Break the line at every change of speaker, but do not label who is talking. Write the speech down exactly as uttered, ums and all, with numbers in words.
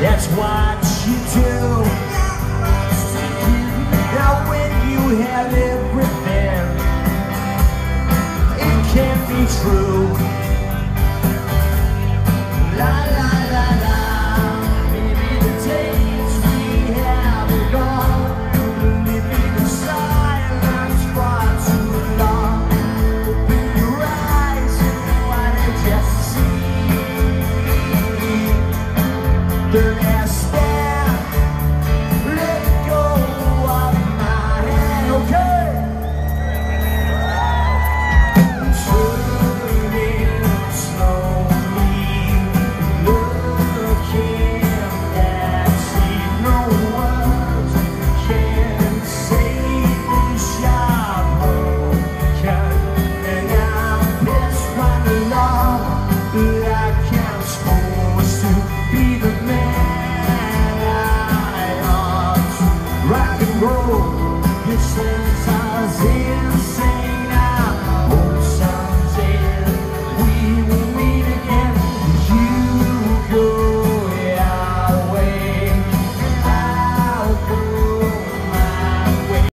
That's what you do. Now when you have everything, it can't be true. La la la la. Maybe the days we have are gone. Living in silence for too long. Open your eyes and what did you see? The last